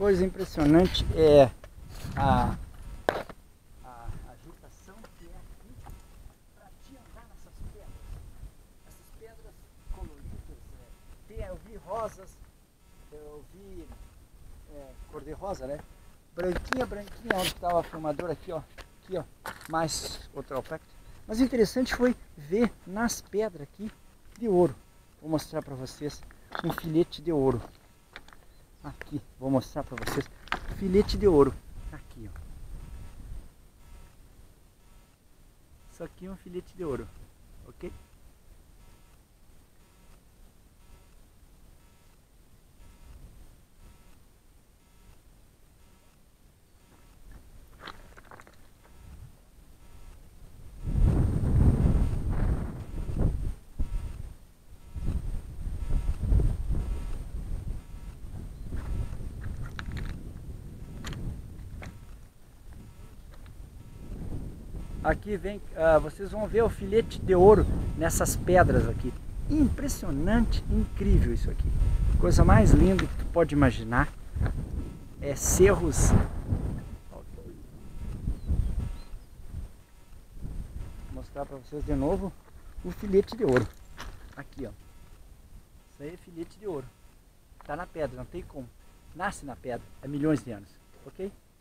coisa impressionante é a agitação que é aqui para te andar nessas pedras. Essas pedras coloridas, eu vi rosas, eu vi cor-de-rosa, né? Branquinha, onde estava a filmadora aqui, ó. Aqui, ó, mais outro aspecto. Mas o interessante foi ver nas pedras aqui de ouro. Vou mostrar para vocês um filete de ouro. Aqui, vou mostrar para vocês filete de ouro. Aqui, ó. Isso aqui é um filete de ouro, ok? Aqui vem, vocês vão ver o filete de ouro nessas pedras aqui. Impressionante, incrível isso aqui. Coisa mais linda que tu pode imaginar. É cerros. Vou mostrar para vocês de novo o filete de ouro. Aqui, ó. Isso aí é filete de ouro. Tá na pedra, não tem como. Nasce na pedra há milhões de anos, ok?